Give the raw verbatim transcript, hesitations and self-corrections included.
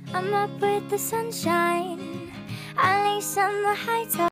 I'm up with the sunshine, at least on the high top.